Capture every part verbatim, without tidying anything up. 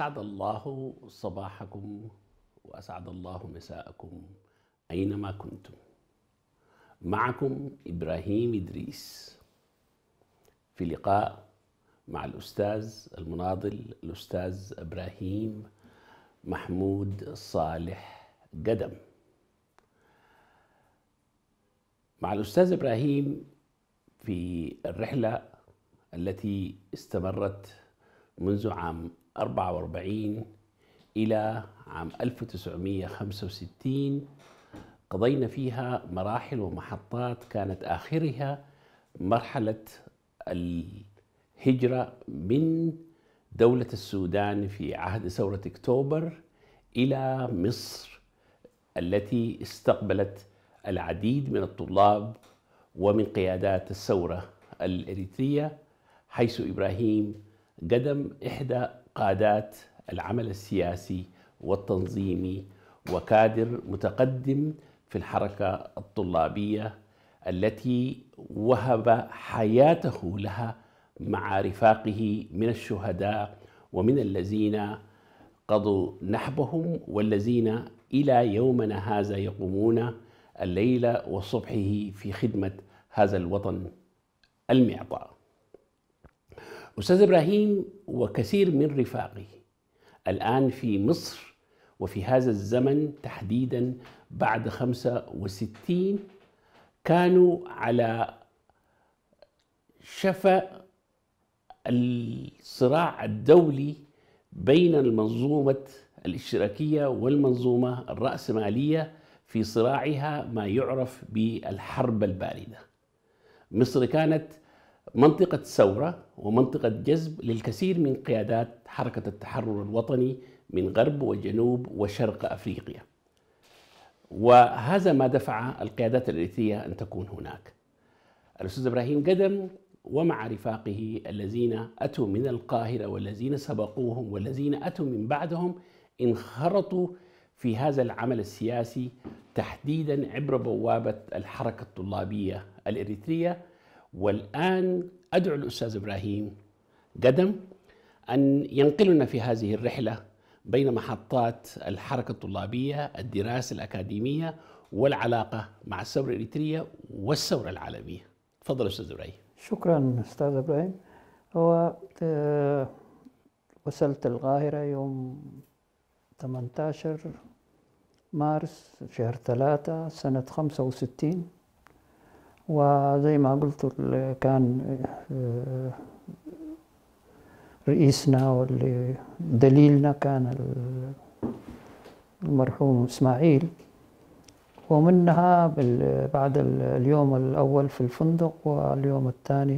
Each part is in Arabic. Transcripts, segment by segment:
أسعد الله صباحكم وأسعد الله مساءكم أينما كنتم. معكم إبراهيم إدريس في لقاء مع الأستاذ المناضل الأستاذ إبراهيم محمود صالح قدم. مع الأستاذ إبراهيم في الرحلة التي استمرت منذ عام أربعة وأربعين إلى عام ألف وتسعمئة وخمسة وستين، قضينا فيها مراحل ومحطات كانت آخرها مرحلة الهجرة من دولة السودان في عهد ثورة أكتوبر إلى مصر، التي استقبلت العديد من الطلاب ومن قيادات الثورة الإريترية، حيث إبراهيم قدم إحدى قادات العمل السياسي والتنظيمي وكادر متقدم في الحركة الطلابية التي وهب حياته لها مع رفاقه من الشهداء ومن الذين قضوا نحبهم والذين إلى يومنا هذا يقومون الليل وصبحه في خدمة هذا الوطن المعطاء. أستاذ إبراهيم وكثير من رفاقه الآن في مصر وفي هذا الزمن تحديدا بعد خمسة وستين كانوا على شفا الصراع الدولي بين المنظومة الاشتراكية والمنظومة الرأسمالية في صراعها ما يعرف بالحرب الباردة. مصر كانت منطقة ثورة ومنطقة جذب للكثير من قيادات حركة التحرر الوطني من غرب وجنوب وشرق أفريقيا، وهذا ما دفع القيادات الإريترية أن تكون هناك. الأستاذ إبراهيم قدم ومع رفاقه الذين أتوا من القاهرة والذين سبقوهم والذين أتوا من بعدهم انخرطوا في هذا العمل السياسي تحديدا عبر بوابة الحركة الطلابية الإريترية. والآن أدعو الأستاذ إبراهيم قدم أن ينقلنا في هذه الرحلة بين محطات الحركة الطلابية، الدراسة الأكاديمية، والعلاقة مع الثورة الإريترية والثورة العالمية. تفضل أستاذ إبراهيم. شكرا أستاذ إبراهيم. هو وصلت القاهرة يوم ثمانية عشر مارس شهر ثلاثة سنة خمسة وستين، وزي ما قلت كان رئيسنا واللي دليلنا كان المرحوم إسماعيل، ومنها بعد اليوم الأول في الفندق واليوم الثاني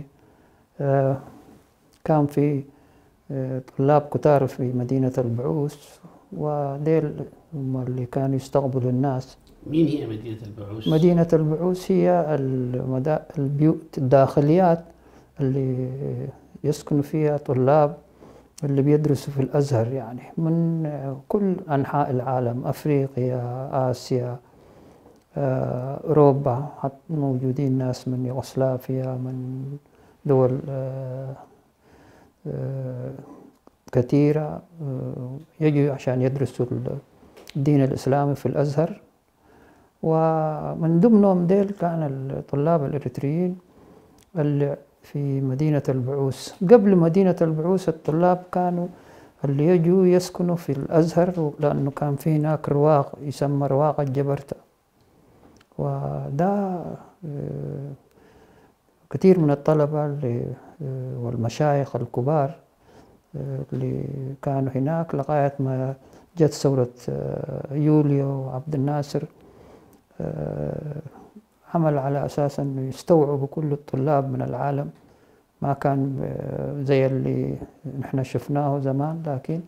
كان في طلاب كتار في مدينة البعوث، وديل هم اللي كانوا يستقبلوا الناس. مين هي مدينة البعوث؟ مدينة البعوث هي البيوت الداخليات اللي يسكن فيها طلاب اللي بيدرسوا في الأزهر، يعني من كل أنحاء العالم، أفريقيا، آسيا، أوروبا، حتى موجودين ناس من يوغوسلافيا، من دول كثيرة يجوا عشان يدرسوا الدين الإسلامي في الأزهر. ومن ضمنهم ديل كان الطلاب الإريتريين اللي في مدينة البعوث. قبل مدينة البعوث الطلاب كانوا اللي يجوا يسكنوا في الأزهر، لأنه كان في هناك رواق يسمى رواق الجبرتة، وده كثير من الطلبة والمشايخ الكبار اللي كانوا هناك لغاية ما جت ثورة يوليو وعبد الناصر، عمل على أساس أنه يستوعبوا كل الطلاب من العالم. ما كان زي اللي نحن شفناه زمان، لكن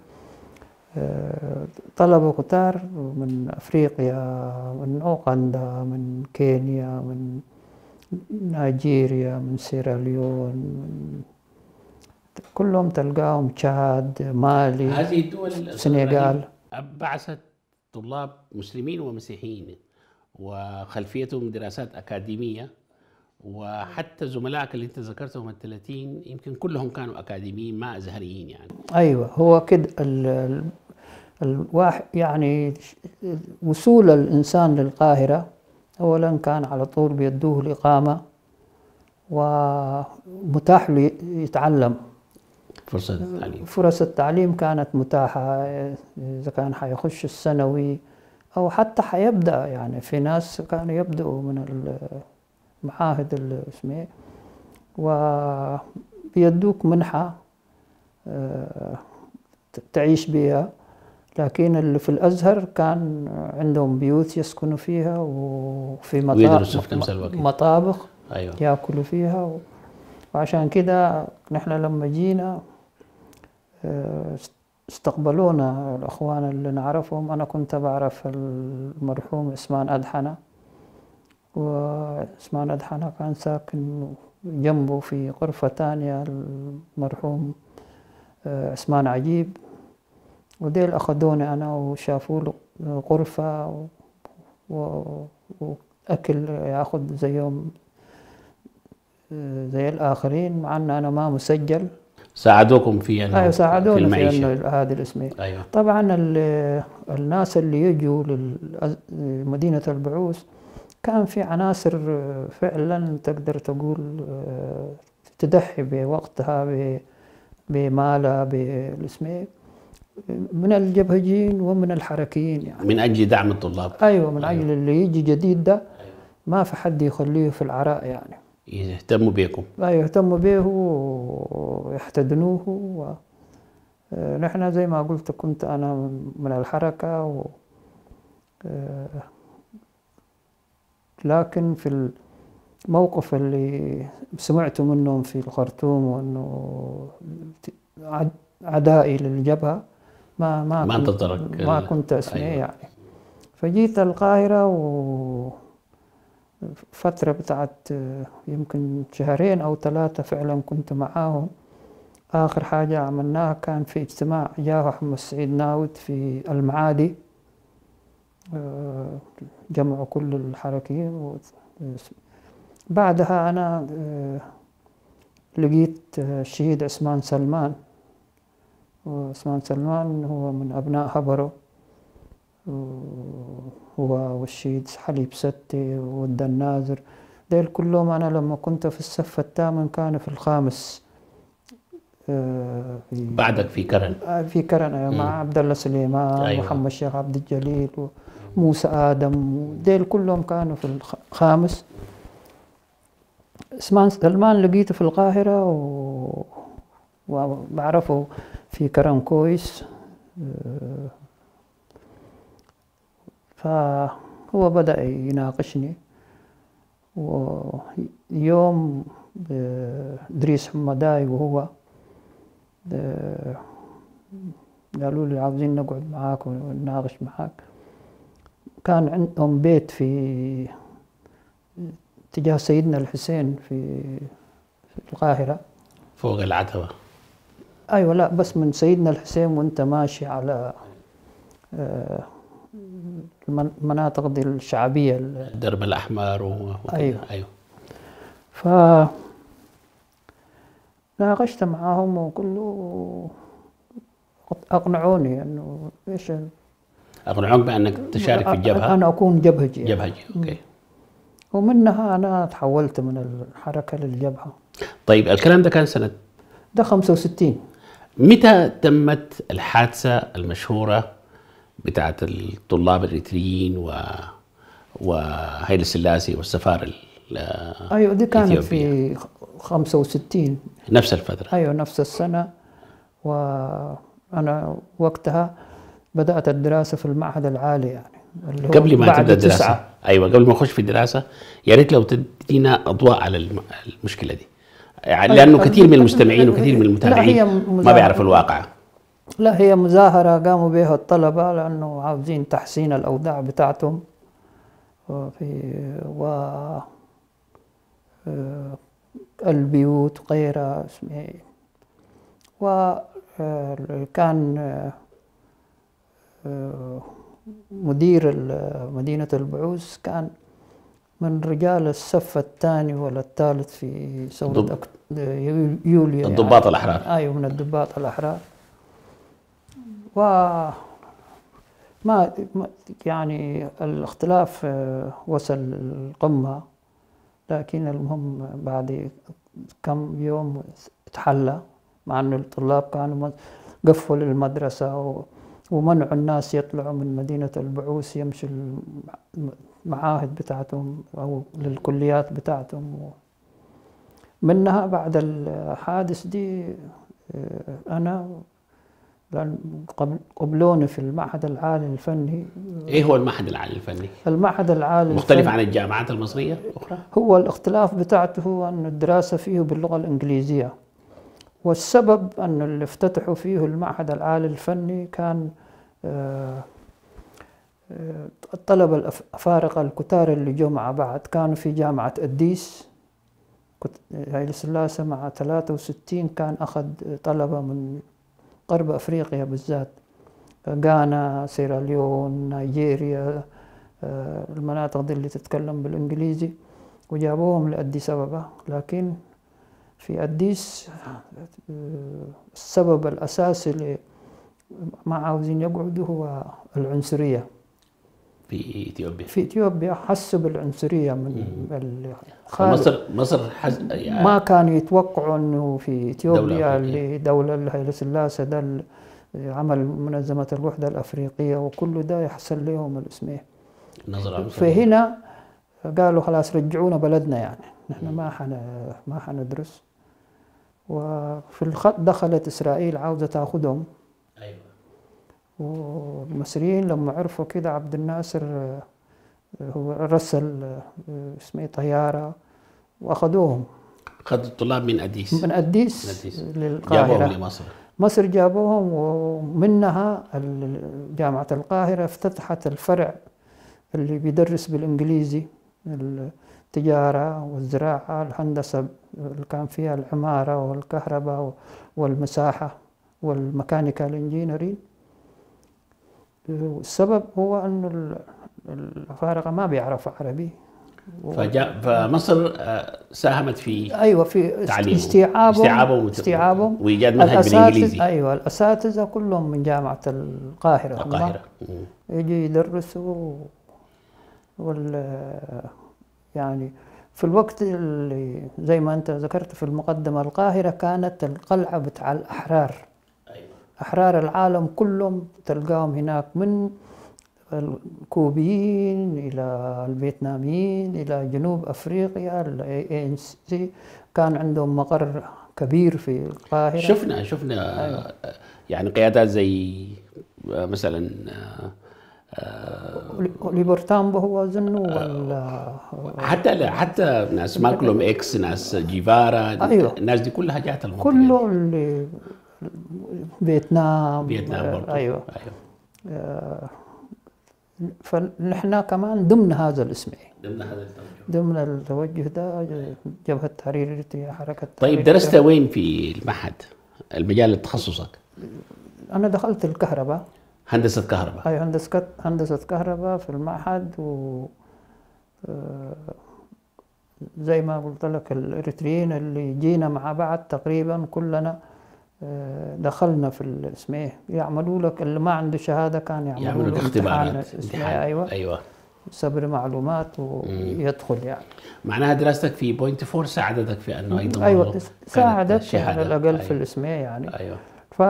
طلبة كتار من أفريقيا، من أوغندا، من كينيا، من نيجيريا، من سيراليون، من كلهم تلقاهم، تشاد، مالي، هذه الدول السنغال، بعثت طلاب مسلمين ومسيحيين وخلفيتهم دراسات أكاديمية وحتى زملائك اللي انت ذكرتهم الثلاثين يمكن كلهم كانوا اكاديميين ما ازهريين يعني. ايوه هو كده ال- الواحد يعني وصول الانسان للقاهره اولا كان على طول بيدوه الاقامه ومتاح له يتعلم. فرصة التعليم. فرص التعليم كانت متاحة، إذا كان حيخش الثانوي أو حتى حيبدأ، يعني في ناس كانوا يبدأوا من المعاهد اللي اسمه وبيدوك منحة تعيش بها. لكن اللي في الأزهر كان عندهم بيوت يسكنوا فيها وفي مطابخ, مطابخ أيوة. يأكلوا فيها. وعشان كده نحن لما جينا استقبلونا الأخوان اللي نعرفهم. أنا كنت بعرف المرحوم عثمان أدحنة، وعثمان أدحنة كان ساكن جنبه في غرفة تانية المرحوم عثمان عجيب، وديل أخذوني أنا وشافوا له غرفة وأكل ياخذ زيهم زي الآخرين، مع أن أنا ما مسجل. ساعدوكم في أنه أيوة ساعدونا في المعيشة في أنه هذه الاسمية. أيوة. طبعا الناس اللي يجوا لمدينة البعوث كان في عناصر فعلا تقدر تقول تضحي بوقتها بمالها بالاسمية من الجبهجيين ومن الحركيين، يعني من أجل دعم الطلاب. أيوة من أجل أيوة. اللي يجي جديد ده ما في حد يخليه في العراء، يعني يهتموا بكم. لا يهتموا به ويحتضنوه. و... نحن زي ما قلت كنت أنا من الحركة و... لكن في الموقف اللي سمعت منهم في الخرطوم وأنه عدائي للجبهة ما ما ما كنت, ما كنت أسمع. أيوة. يعني فجيت القاهرة و فترة بتاعت يمكن شهرين أو ثلاثة فعلا كنت معاهم. آخر حاجة عملناها كان في اجتماع جاه محمد سعيد ناود في المعادي، جمعوا كل الحركيين. بعدها أنا لقيت الشهيد عثمان سلمان، وعثمان سلمان هو من أبناء هبرو، هو والشهيد حليب ستي ود النازر، ديل كلهم أنا لما كنت في الصف الثامن كانوا في الخامس. في بعدك في كرن في كرن مع عبد الله سليمان. أيوة. محمد الشيخ عبد الجليل وموسى آدم، ديل كلهم كانوا في الخامس. عثمان سلمان لقيته في القاهرة و... وبعرفه في كرن كويس، فهو بدأ يناقشني. ويوم إدريس حمداي وهو قالوا لي عاوزين نقعد معاك ونناقش معاك. كان عندهم بيت في اتجاه سيدنا الحسين في القاهرة فوق العتبة. أيوة لا بس من سيدنا الحسين وانت ماشي على المناطق دي الشعبية، الدرب الأحمر وكذا. أيوة. أيوة. ف ناقشت معاهم وكله أقنعوني إنه إيش أقنعوك بأنك تشارك في الجبهة. أنا أكون جبهجي. جبهجي أوكي. ومنها أنا تحولت من الحركة للجبهة. طيب الكلام ده كان سنة؟ ده خمسة وستين. متى تمت الحادثة المشهورة بتاعت الطلاب الإريتريين و وهيل السلاسي والسفارة؟ أيوة دي كانت في خمسة وستين نفس الفترة. أيوة نفس السنة. وأنا وقتها بدأت الدراسة في المعهد العالي، يعني اللي هو قبل ما تبدأ الدراسة. تسعة. أيوة قبل ما أخش في الدراسة يا ريت لو تدينا أضواء على المشكلة دي، يعني لأنه كثير من المستمعين وكثير من المتابعين ما بيعرفوا الواقع. لا هي مظاهرة قاموا بها الطلبة لأنه عاوزين تحسين الأوضاع بتاعتهم في و البيوت وغيرها. وكان مدير مدينة البعوث كان من رجال الصف الثاني ولا الثالث في ثورة الضب... أكت... يوليو الضباط يعني. الأحرار. أيوة من الضباط الأحرار. و ما يعني الاختلاف وصل القمة، لكن المهم بعد كم يوم تحلى، مع أن الطلاب كانوا قفلوا المدرسة ومنعوا الناس يطلعوا من مدينة البعوث يمشوا المعاهد بتاعتهم أو للكليات بتاعتهم. منها بعد الحادث دي أنا قبلوني في المعهد العالي الفني. ايه هو المعهد العالي الفني؟ المعهد العالي مختلف الفني عن الجامعات المصرية الأخرى؟ هو الاختلاف بتاعته هو أن الدراسة فيه باللغة الإنجليزية، والسبب أن اللي افتتحوا فيه المعهد العالي الفني كان الطلبة الأفارقة الكتار اللي جو مع بعض كانوا في جامعة أديس. هايلي سلاسة مع ثلاثة وستين كان أخذ طلبة من غرب أفريقيا بالذات، غانا، سيراليون، نيجيريا، المناطق دي اللي تتكلم بالإنجليزي، وجابوهم لأديس أبابا. لكن في أديس السبب الأساسي اللي ما عاوزين يقعدوا هو العنصرية في إثيوبيا. في إثيوبيا حسوا بالعنصرية من مصر مصر حز... يعني ما كانوا يتوقعوا إنه في إثيوبيا اللي دولة هايلي سلاسة ده عمل منظمة الوحدة الأفريقية وكل ده يحصل لهم الاسمين. فهنا قالوا خلاص رجعونا بلدنا، يعني نحن ما حن ما حندرس. وفي الخط دخلت إسرائيل عاوزة تأخذهم. أيوة. والمصريين لما عرفوا كده عبد الناصر هو رسل اسمه طيارة وأخذوهم. أخذ الطلاب من أديس من أديس, أديس. للقاهرة، جابوهم لمصر. مصر جابوهم، ومنها جامعة القاهرة افتتحت الفرع اللي بيدرس بالإنجليزي التجارة والزراعة، الهندسة اللي كان فيها العمارة والكهرباء والمساحة والميكانيكال انجينيرين. السبب هو أن الأفارقة ما بيعرفوا عربي. فجاء فمصر ساهمت في أيوة في تعليمهم استيعابهم استيعابهم, استيعابهم وإيجاد منهج بالإنجليزي. أيوة الأساتذة كلهم من جامعة القاهرة القاهرة يجي يدرسوا. وال يعني في الوقت اللي زي ما أنت ذكرت في المقدمة القاهرة كانت القلعة بتاع الأحرار. أيوة. أحرار العالم كلهم تلقاهم هناك، من الكوبيين إلى الفيتناميين إلى جنوب أفريقيا. ال إيه إن سي كان عندهم مقر كبير في القاهرة. شفنا شفنا أيوة. يعني قيادات زي مثلا ليبرتامبو هو زنو ولا حتى حتى ناس ماكلوم إكس، ناس جيفارا. أيوة. الناس دي كلها جات المنطقة. كله اللي فيتنام فيتنام برضو. أيوة. أيوة. آه فنحن كمان ضمن هذا الاسم، ضمن هذا التوجه ضمن التوجه ده جبهة التحرير حركة. طيب درست وين في المعهد؟ المجال تخصصك؟ أنا دخلت الكهرباء، هندسة كهرباء. أي هندسة هندسة كهرباء في المعهد. و زي ما قلت لك الإريتريين اللي جينا مع بعض تقريبا كلنا دخلنا في الاسمه يعملوا لك اللي ما عنده شهاده كان يعملوا, يعملوا لك اختبارات امتحان. ايوه ايوه صبر معلومات ويدخل يعني. معناها دراستك في بوينت فور ساعدتك في انه ايضا ايوه ساعدت على الاقل أيوة. في الاسمه يعني. ايوه. ف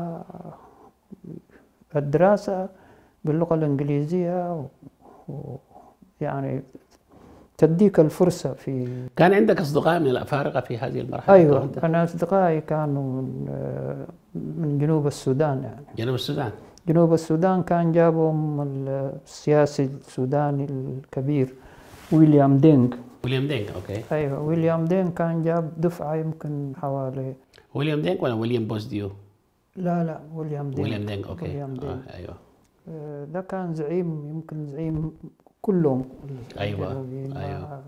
الدراسه باللغه الانجليزيه ويعني تديك الفرصة. في كان عندك أصدقاء من الأفارقة في هذه المرحلة؟ أيوة أنا أصدقائي كانوا من, من جنوب السودان يعني. جنوب السودان جنوب السودان كان جابهم السياسي السوداني الكبير ويليام دينغ. ويليام دينغ أوكي. أيوة ويليام دينغ كان جاب دفعة يمكن حوالي. ويليام دينغ ولا ويليام بوسديو؟ لا لا ويليام دينغ. ويليام دينغ أوكي. ويليام دينغ. آه أيوة. ده كان زعيم يمكن زعيم كلهم. أيوة أيوة.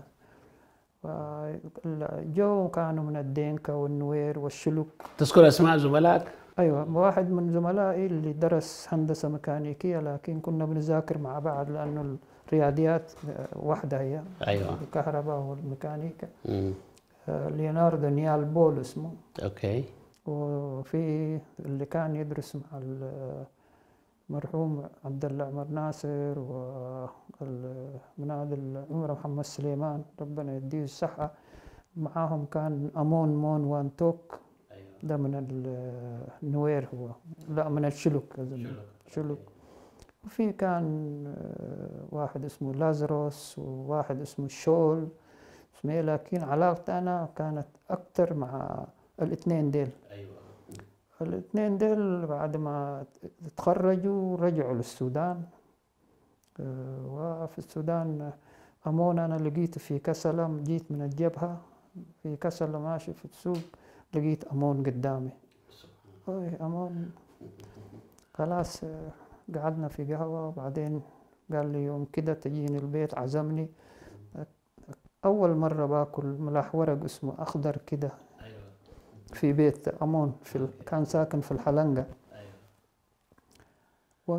جو كانوا من الدينكا والنوير والشلوك. تذكر أسماء زملائك؟ أيوة، واحد من زملائي اللي درس هندسة ميكانيكية، لكن كنا بنذاكر مع بعض لأنه الرياضيات واحدة هي. أيوة. الكهرباء والميكانيكا. مم. ليوناردو نيال بول اسمه. أوكي. وفي اللي كان يدرس مع المرحوم عبد الله عمر ناصر، ومن عمر محمد سليمان ربنا يديه الصحة، معاهم كان أمون مون وان توك. أيوة. ده من النوير، هو لا من الشلوك. شلوك. وفي كان واحد اسمه لازروس وواحد اسمه شول اسمه، لكن علاقتي أنا كانت أكتر مع الاثنين ديل. أيوة. الاثنين ديل بعد ما تخرجوا رجعوا للسودان، وفي السودان أمون أنا لقيته في كسلة، جيت من الجبهة في كسلة ماشي في السوق لقيت أمون قدامي. أي أمون، خلاص قعدنا في قهوة، وبعدين قال لي يوم كده تجيني البيت، عزمني. أول مرة باكل ملاح ورق اسمه أخضر كده في بيت أمون، في ال... كان ساكن في الحلنقة. و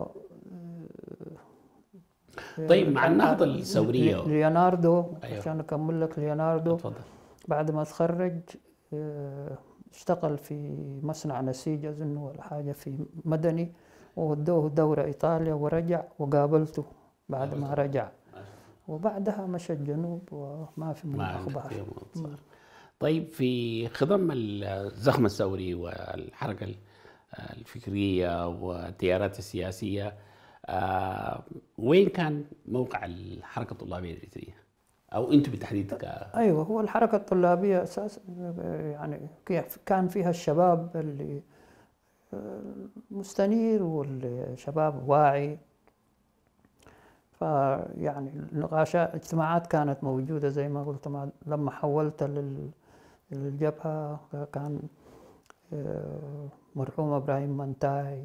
طيب مع النهضة الثورية ليوناردو. أيوة. عشان أكمل لك ليوناردو، تفضل. بعد ما تخرج اشتغل في مصنع نسيج أظن ولا حاجة في مدني، وودوه دورة إيطاليا ورجع، وقابلته بعد ما رجع، وبعدها مشى الجنوب وما في من أخبار. طيب في خضم الزخم الثوري والحركة الفكرية والتيارات السياسية، آه وين كان موقع الحركة الطلابية الإريترية؟ أو أنتم بالتحديد ك... أيوة، هو الحركة الطلابية أساسا يعني كان فيها الشباب اللي مستنير والشباب واعي، فيعني النقاشات اجتماعات كانت موجودة زي ما قلت. لما حولت للجبهة كان مرحوم إبراهيم منتاي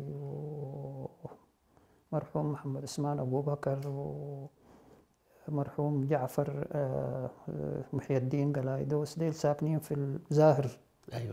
ومرحوم محمد عثمان أبو بكر ومرحوم جعفر محي الدين قلايدوس، ديل ساكنين في الزاهر. أيوة.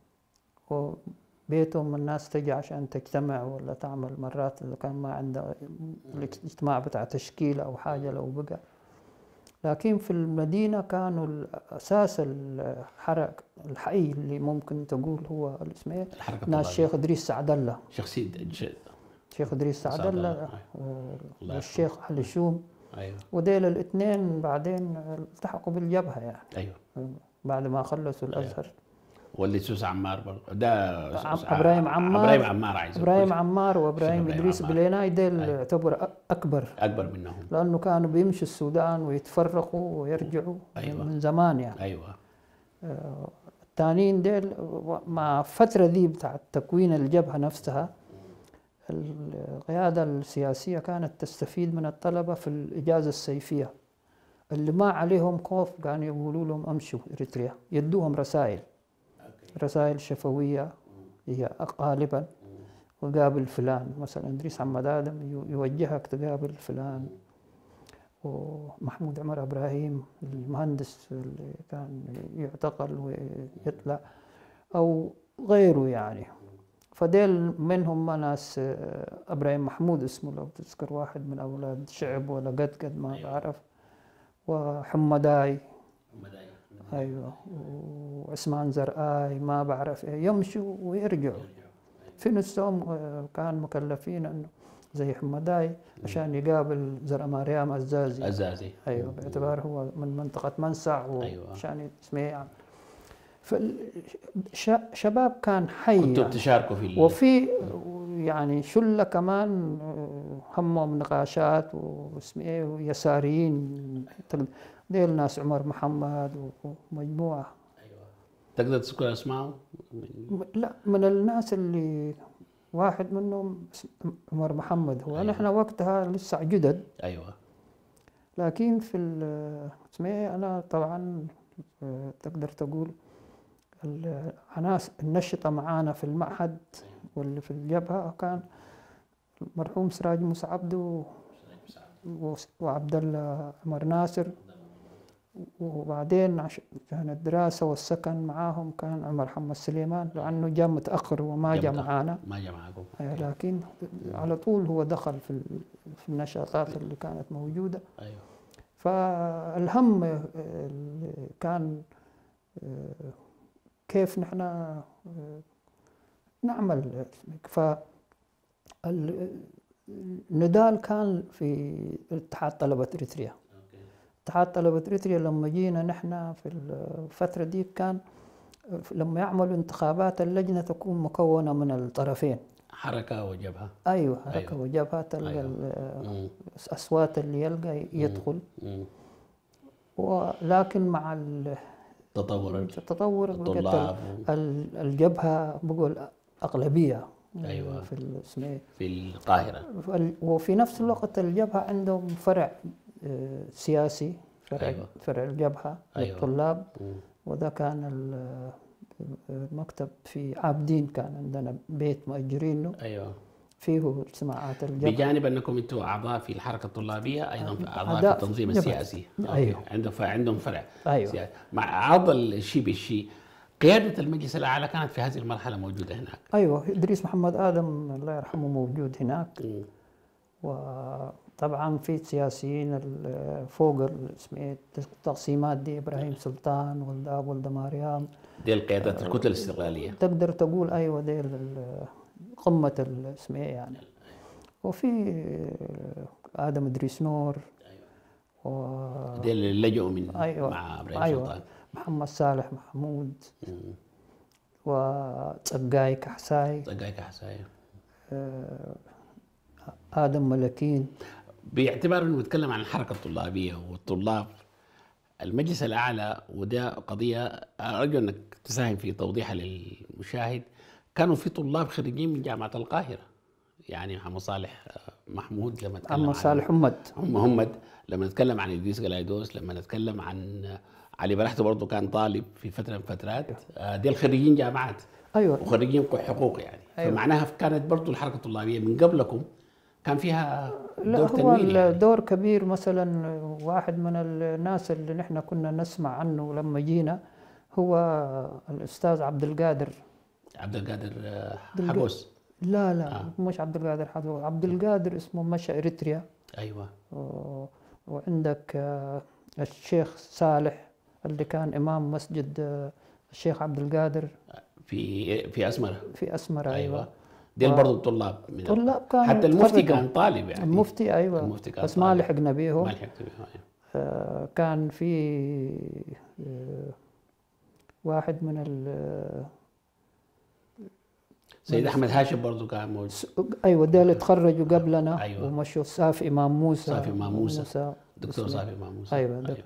وبيتهم الناس تجي عشان تجتمع ولا تعمل مرات، اللي كان ما عنده الاجتماع بتاع تشكيل أو حاجة لو بقى. لكن في المدينة كانوا أساس الحركة الحي اللي ممكن تقول هو الاسمين ناس الشيخ إدريس سعد الله، شخصية الشيخ إدريس سعد الله والشيخ علي شوم. أيوة. وديل الاثنين بعدين التحقوا بالجبهة يعني. أيوة. بعد ما خلصوا الأزهر. أيوة. واللي سوس عمار برضه ده ابراهيم عمار ابراهيم عمار عايز ابراهيم عمار وابراهيم ادريس بليناي ديل أيوة. يعتبر اكبر اكبر منهم، لانه كانوا بيمشوا السودان ويتفرقوا ويرجعوا. أيوة. من زمان يعني. ايوه. آه الثانيين ديل مع فتره ذي بتاعت تكوين الجبهه نفسها، القياده السياسيه كانت تستفيد من الطلبه في الاجازه الصيفيه اللي ما عليهم خوف، كانوا يقولوا لهم امشوا اريتريا، يدوهم رسائل رسائل شفوية هي غالبا، وقابل فلان مثلا إدريس محمد آدم يوجهك تقابل فلان، ومحمود عمر إبراهيم المهندس اللي كان يعتقل ويطلع أو غيره يعني. فديل منهم ناس إبراهيم محمود اسمه لو تذكر، واحد من أولاد شعب ولا قد قد ما بعرف، وحمداي أيوة، وعثمان زرقاي ما بعرف إيه، يمشوا ويرجعوا. في نفسهم كان مكلفين إنه زي حمداي عشان يقابل زرع مريم الزازي. الزازي أيوة، باعتباره هو من منطقة منسع وعشان أيوة. اسمه يعني. فالشباب كان حي كنتوا يعني. بتشاركوا في وفي يعني شلة كمان همهم نقاشات واسمه إيه ويساريين، ديل ناس عمر محمد ومجموعة. أيوة. تقدر تذكر اسمائهم؟ لا، من الناس اللي واحد منهم عمر محمد هو. أيوة. نحن وقتها لسه جدد. أيوة. لكن في اسمه أنا طبعا تقدر تقول الناس النشطة معانا في المعهد واللي في الجبهة كان المرحوم سراج موسى عبده وعبد الله عمر ناصر وبعدين عشان الدراسة والسكن معاهم كان عمر محمد سليمان، لأنه جاء متأخر وما جاء معانا. ما جاء معاكم. لكن على طول هو دخل في في النشاطات اللي كانت موجودة. أيوه. فالهم كان كيف نحن نعمل. فالنضال كان في اتحاد طلبة إريتريا. اتحاد طلبة إريتريا لما جينا نحن في الفترة دي كان لما يعملوا انتخابات اللجنة تكون مكونة من الطرفين، حركة وجبهة. أيوة حركة أيوة. وجبهة تلقى أيوة. الأصوات اللي يلقى يدخل. مم. ولكن مع التطور التطور الطلاب الجبهة بقول أغلبية. أيوة. في اسمه في القاهرة. وفي نفس الوقت الجبهة عندهم فرع سياسي، فرع أيوة. فرع الجبهة أيوة. للطلاب. مم. وده كان المكتب في عابدين، كان عندنا بيت مأجرينه. أيوة. فيه سماعات الجبهة، بجانب أنكم أنتم أعضاء في الحركة الطلابية أيضا أعضاء في التنظيم السياسي. أيوة. عندهم عندهم فرع أيوة. سياسي. مع عرض الشيء بالشيء، قيادة المجلس الأعلى كانت في هذه المرحلة موجودة هناك. أيوة، إدريس محمد آدم الله يرحمه موجود هناك. م. وطبعا في سياسيين فوق التقسيمات دي، إبراهيم سلطان ولد أب ولد مريم، دي القيادات الكتل الاستقلالية تقدر تقول. أيوة، دي قمة الاسمية يعني. وفي آدم إدريس نور. أيوة. و... دي اللي لجؤوا من أيوة. مع إبراهيم أيوة. سلطان. محمد صالح محمود. وصقاي كحساي. صقاي كحساي. آدم ملكين. باعتبار انه بيتكلم عن الحركه الطلابيه والطلاب، المجلس الاعلى، وده قضيه ارجو انك تساهم في توضيحها للمشاهد. كانوا في طلاب خريجين من جامعه القاهره، يعني محمد صالح محمود لما نتكلم محمد صالح حمد محمد لما نتكلم عن ادريس قلايدوس، لما نتكلم عن علي برحته برضه كان طالب في فتره من الفترات. دي الخريجين جامعات. ايوه، وخريجين حقوق يعني. أيوة. فمعناها كانت برضه الحركه الطلابيه من قبلكم كان فيها دور تنويري. لا، هو الدور يعني. كبير. مثلا واحد من الناس اللي نحن كنا نسمع عنه لما جينا هو الاستاذ عبد القادر عبد القادر حبوس. لا لا آه. مش عبد القادر حبوس، عبد القادر اسمه مشى اريتريا. ايوه. وعندك الشيخ صالح اللي كان امام مسجد الشيخ عبد القادر في في اسمره. في اسمره ايوه, أيوة. دي و... برضه طلاب من طلاب كان حتى المفتي كان طالب يعني. المفتي ايوه، المفتي كان بس ما لحقنا بيهم. ما لحقت بيهم. آه كان في آه واحد من ال سيد احمد هاشم برضه كان موجود. ايوه، ده اللي تخرجوا قبلنا. أيوة. ومشوا صافي امام موسى. صافي امام موسى, موسى. دكتور صافي امام موسى. ايوه, أيوة.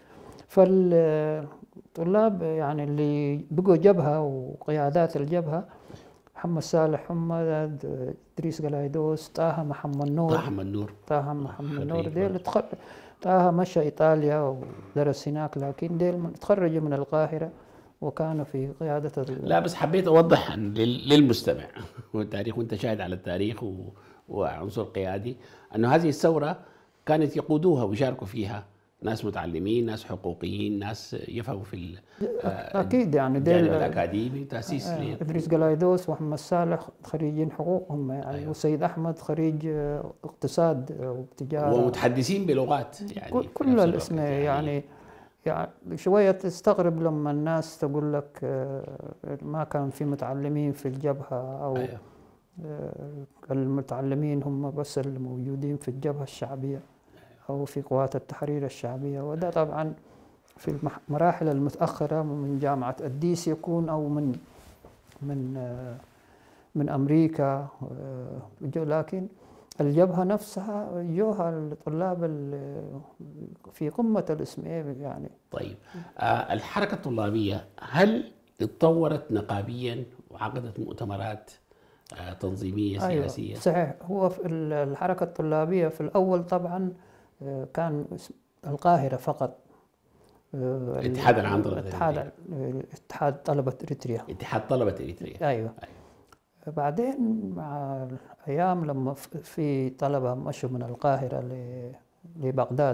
فالطلاب يعني اللي بقوا جبهه وقيادات الجبهه: محمد صالح حمد، ادريس قلايدوس، طه محمد نور. طه محمد نور طه محمد نور ديل اللي طه مشى ايطاليا ودرس هناك، لكن ديل تخرجوا من القاهره وكانوا في قياده. لا بس حبيت اوضح للمستمع والتاريخ، وانت شاهد على التاريخ وعنصر قيادي، انه هذه الثوره كانت يقودوها ويشاركوا فيها ناس متعلمين، ناس حقوقيين، ناس يفهموا في اكيد يعني الجانب الاكاديمي. تاسيس آه ادريس قلايدوس ومحمد صالح خريجين حقوق هم يعني. أيوة. وسيد احمد خريج اقتصاد وتجاره ومتحدثين بلغات يعني. كل, كل الاسم يعني, يعني يعني شويه تستغرب لما الناس تقول لك ما كان في متعلمين في الجبهه او أيوة. المتعلمين هم بس اللي موجودين في الجبهه الشعبيه أو في قوات التحرير الشعبية. وده طبعا في المراحل المتأخرة من جامعة أديس يكون أو من من من أمريكا، لكن الجبهة نفسها جوها الطلاب في قمة الاسمية يعني. طيب آه الحركة الطلابية هل اتطورت نقابيا وعقدت مؤتمرات آه تنظيمية سياسية؟ أيوة صحيح. هو في الحركة الطلابية في الأول طبعا كان القاهرة فقط. الاتحاد العام طلبة اتحاد اتحاد طلبة اريتريا. اتحاد طلبة اريتريا. أيوة. أيوة. بعدين مع الأيام لما في طلبة مشوا من القاهرة لبغداد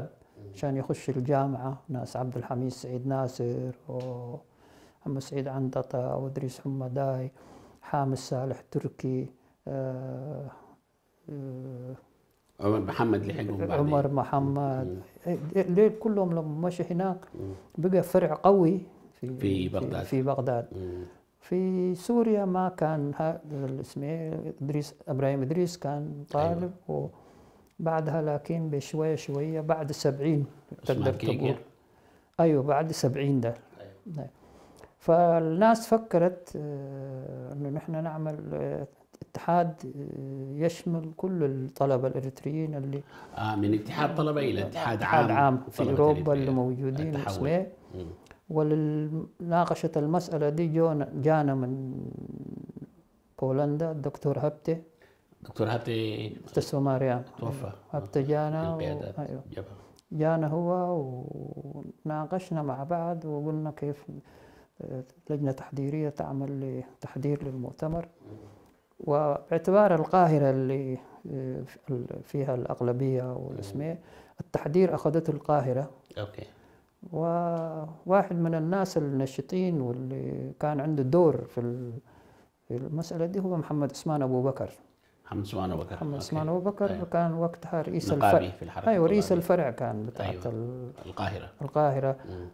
عشان يخش الجامعة، ناس عبد الحميد سعيد ناصر ومحمد سعيد عنططة وإدريس حمداي، حامد صالح تركي، آه، آه، عمر محمد لحقهم بعدين. عمر محمد، ليه كلهم لما مشى هناك بقى فرع قوي في في بغداد. في بغداد. مم. في سوريا ما كان هذا اسمه إدريس إبراهيم إدريس كان طالب. أيوة. وبعدها لكن بشوية شوية بعد سبعين تقدر تقول. أيوة بعد سبعين ده. أيوة. فالناس فكرت إنه نحن نعمل اتحاد يشمل كل الطلبة الإريتريين اللي آه من اتحاد طلبة إلى اتحاد عام, عام في أوروبا اللي موجودين اسمه. ولناقشة المسألة دي جونا جانا من بولندا الدكتور هبتة. دكتور هبتة مستشفى ماريام توفى. هبتة جانا و... أيوه. جانا هو وناقشنا مع بعض وقلنا كيف لجنة تحضيرية تعمل لتحضير للمؤتمر. وباعتبار القاهرة اللي فيها الأغلبية والاسماء التحضير أخذته القاهرة. أوكي. وواحد من الناس النشطين واللي كان عنده دور في المسألة دي هو محمد عثمان أبو بكر. محمد عثمان أبو بكر. محمد عثمان أبو بكر. أيوه. كان وقتها رئيس الفرع في الحركة. أيوه رئيس الفرع كان بتاعت أيوه. القاهرة. القاهرة.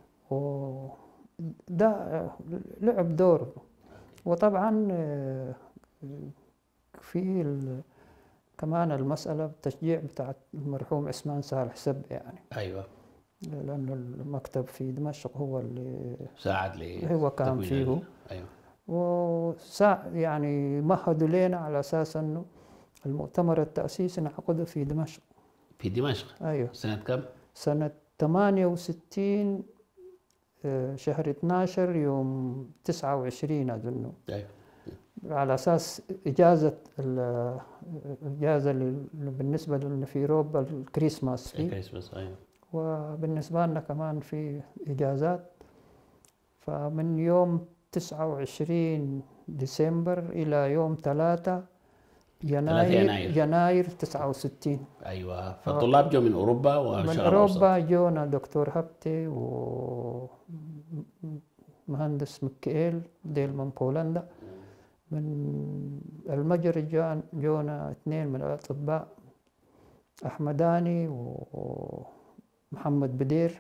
وده لعب دور. وطبعا في كمان المسألة التشجيع بتاعت المرحوم عثمان صالح سب يعني. أيوه. لأنه المكتب في دمشق هو اللي ساعد لي هو كان فيه. أيوه. وساع يعني مهدوا لنا على أساس أنه المؤتمر التأسيسي نعقده في دمشق. في دمشق؟ أيوه. سنة كم؟ سنة ثمانية وستين شهر اثناشر يوم تسعة وعشرين أظن. أيوه. على أساس إجازة الإجازة بالنسبة لنا في أوروبا الكريسماس فيه. الكريسماس أيوه. وبالنسبة لنا كمان في إجازات. فمن يوم تسعة وعشرين ديسمبر إلى يوم ثلاثة يناير, يناير يناير تسعة وستين. أيوة. فالطلاب جو من أوروبا وشرق من أوروبا جونا دكتور هبتي ومهندس مكيل ديل من بولندا. من المجر جونا اثنين من الأطباء أحمداني ومحمد بدير.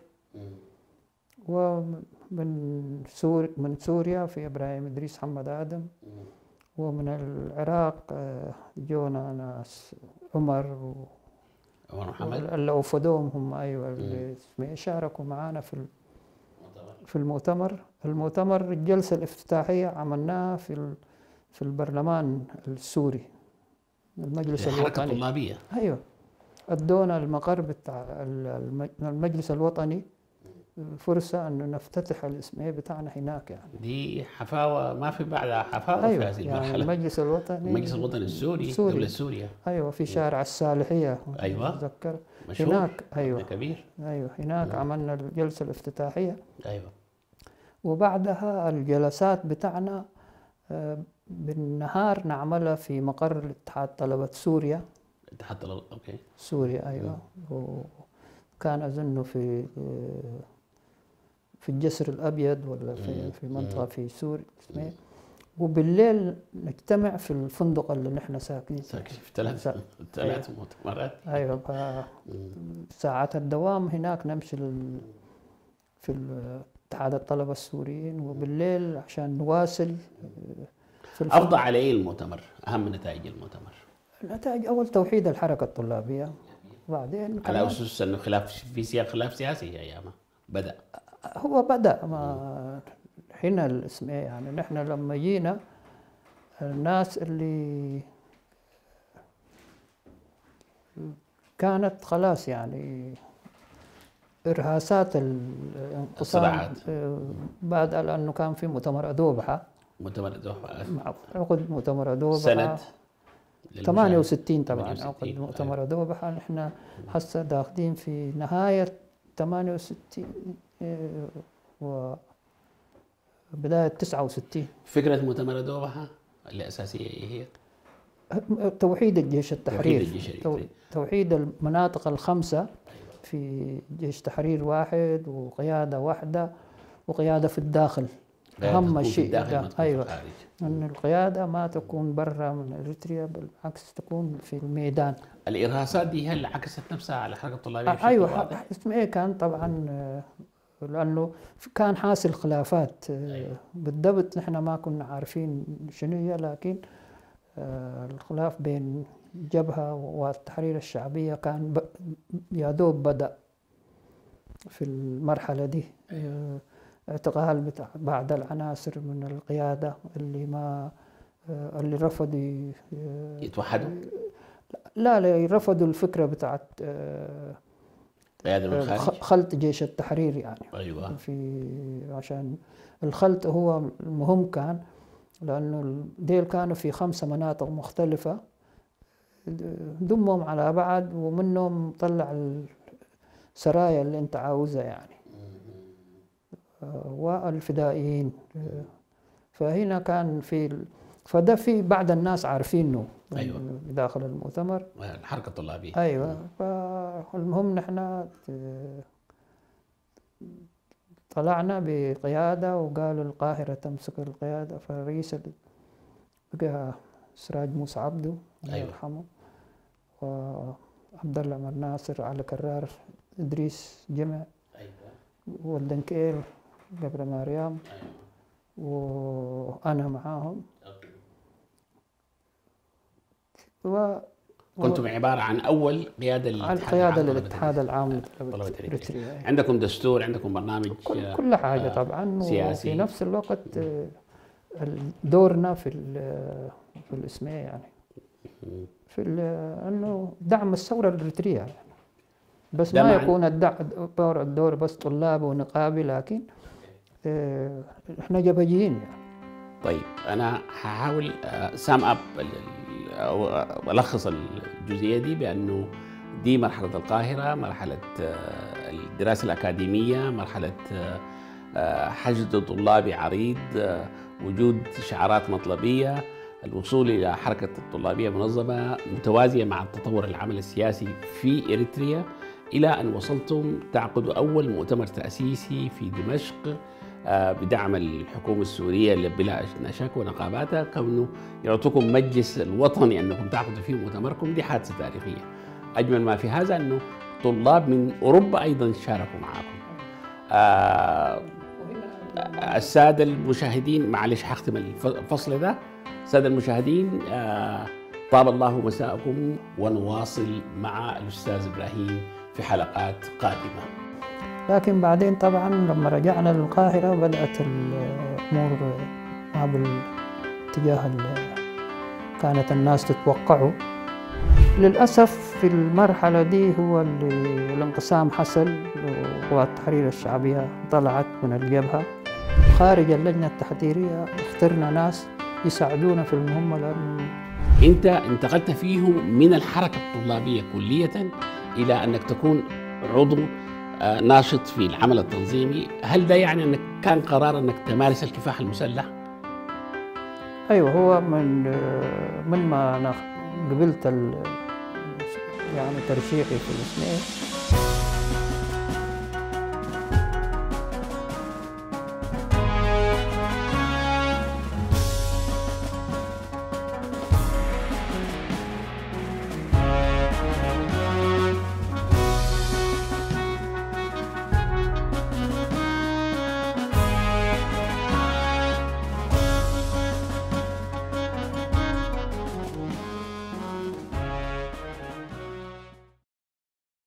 ومن سور من سوريا في إبراهيم إدريس محمد آدم. ومن العراق جونا ناس عمر و عمر محمد اللي وفدوهم هم أيوة اللي شاركوا معنا في في المؤتمر. المؤتمر الجلسة الافتتاحية عملناها في في البرلمان السوري المجلس الوطني. الحركة الطلابية. أيوة. ادونا المقر بتاع المجلس الوطني فرصة أنه نفتتح الاسم بتاعنا هناك يعني. دي حفاوة ما في بعدها حفاوة. أيوة. في هذه يعني المرحلة. المجلس الوطني المجلس الوطني السوري سوري. دولة سوريا. أيوة في شارع الصالحية. أيوة. أتذكر. مشهور. هناك أيوة. كبير. أيوة هناك مم. عملنا الجلسة الافتتاحية. أيوة. وبعدها الجلسات بتاعنا بالنهار نعملها في مقر اتحاد طلبة سوريا. اتحاد طلبة أوكي. سوريا أيوة. وكان أظنه في في الجسر الأبيض ولا في في منطقة في سوريا. وبالليل نجتمع في الفندق اللي نحن ساكنين فيه. في ثلاث ثلاث مؤتمرات. أيوة. ساعات الدوام هناك نمشي في اتحاد الطلبة السوريين وبالليل عشان نواصل في أفضل على إيه المؤتمر؟ أهم نتائج المؤتمر؟ نتائج أول توحيد الحركة الطلابية. بعدين على أساس أنه خلاف في سياق خلاف سياسي أيامها بدأ. هو بدأ ما هنا الاسم يعني نحن لما جينا الناس اللي كانت خلاص يعني إرهاسات الانقسام بعد لأنه كان في مؤتمر أدوبحة. مؤتمر أدوبحة. عقد مؤتمر أدوبحة. سنة ثمانية وستين طبعا عقد مؤتمر أدوبحة. نحن هسه داخلين في نهاية ثمانية وستين وبداية تسعة وستين. فكرة مؤتمر أدوبحة الأساسية إيه هي؟ توحيد الجيش التحرير. توحيد الجيش التحرير. توحيد المناطق الخمسة في جيش تحرير واحد وقيادة واحدة وقيادة في الداخل. أهم شيء أيوة أن القيادة ما تكون برا من إريتريا، بالعكس تكون في الميدان. الإرهاصات دي هل عكست نفسها على الحركة الطلابية بشكل أيوة واضح؟ اسمه إيه كان طبعا، لأنه كان حاصل خلافات. أيوة. بالضبط نحن ما كنا عارفين شنو هي، لكن الخلاف بين الجبهة والتحرير الشعبية كان يا دوب بدأ في المرحلة دي. أيوة. اعتقال بتاع بعض العناصر من القيادة اللي ما اللي رفضوا يتوحدوا؟ لا لا رفضوا الفكرة بتاعت قيادة من الخارج، خلط جيش التحرير يعني. أيوة. في عشان الخلط هو المهم كان، لأنه ديل كانوا في خمسة مناطق مختلفة ضمهم على بعض ومنهم طلع السرايا اللي انت عاوزها يعني والفدائيين. فهنا كان في فده في بعض الناس عارفينه. أيوة. داخل المؤتمر الحركة الطلابية. أيوة. فالمهم نحن طلعنا بقيادة وقالوا القاهرة تمسك القيادة، فرئيس بقى سراج موسى عبده الله أيوة. يرحمه، وعبد الله عمر ناصر، على كرار، إدريس جمع، أيوة. والدنكيل قبل مريم. أيوة. وأنا معاهم. و... كنتم عبارة عن أول قيادة للاتحاد للاتحاد العام للطلبة الإريترية. عندكم دستور، عندكم برنامج، كل, كل حاجة طبعا سياسي. وفي نفس الوقت دورنا في في الاسمية يعني في انه دعم الثورة الإريترية يعني. بس ما يكون الدور الدور بس طلاب ونقابي، لكن احنا جبهجيين يعني. طيب انا هحاول سام اب او الخص الجزئيه دي بانه دي مرحله القاهره، مرحله الدراسه الاكاديميه، مرحله حشد طلابي عريض، وجود شعارات مطلبيه، الوصول الى حركه الطلابيه منظمه متوازيه مع التطور العمل السياسي في اريتريا، الى ان وصلتم تعقدوا اول مؤتمر تاسيسي في دمشق بدعم الحكومة السورية اللي بلا شك ونقاباتها، كونه يعطوكم مجلس الوطني أنكم تعقدوا فيه مؤتمركم. دي حادثة تاريخية. أجمل ما في هذا أنه طلاب من أوروبا أيضا شاركوا معكم. آه السادة المشاهدين، معلش حختم الفصل ده. السادة المشاهدين، آه طاب الله مساءكم، ونواصل مع الأستاذ إبراهيم في حلقات قادمة. لكن بعدين طبعا لما رجعنا للقاهرة بدأت الأمور ما بالاتجاه اللي كانت الناس تتوقعه. للأسف في المرحلة دي هو اللي الانقسام حصل، وقوات التحرير الشعبية طلعت من الجبهة. خارج اللجنة التحريرية اخترنا ناس يساعدونا في المهمة، لأن أنت انتقلت فيهم من الحركة الطلابية كلية إلى أنك تكون عضو ناشط في العمل التنظيمي. هل ده يعني أنك كان قرار أنك تمارس الكفاح المسلح؟ أيوة، هو من من ما أنا قبلت يعني ترشيحي في الاسمين